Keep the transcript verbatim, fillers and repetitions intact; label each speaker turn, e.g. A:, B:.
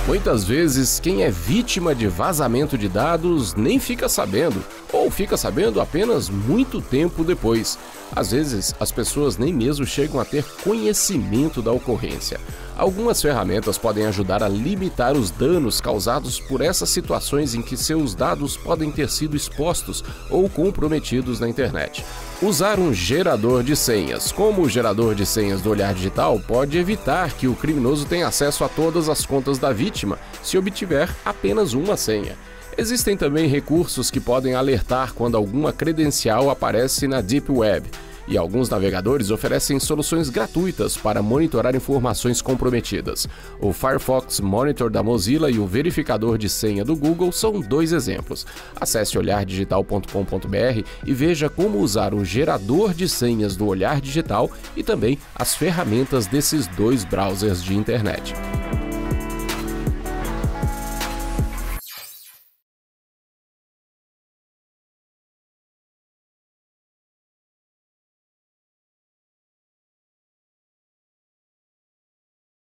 A: Muitas vezes, quem é vítima de vazamento de dados nem fica sabendo, ou fica sabendo apenas muito tempo depois. Às vezes, as pessoas nem mesmo chegam a ter conhecimento da ocorrência. Algumas ferramentas podem ajudar a limitar os danos causados por essas situações em que seus dados podem ter sido expostos ou comprometidos na internet. Usar um gerador de senhas, como o gerador de senhas do Olhar Digital, pode evitar que o criminoso tenha acesso a todas as contas da vítima se obtiver apenas uma senha. Existem também recursos que podem alertar quando alguma credencial aparece na Deep Web. E alguns navegadores oferecem soluções gratuitas para monitorar informações comprometidas. O Firefox Monitor da Mozilla e o verificador de senha do Google são dois exemplos. Acesse olhar digital ponto com ponto br e veja como usar o gerador de senhas do Olhar Digital e também as ferramentas desses dois browsers de internet.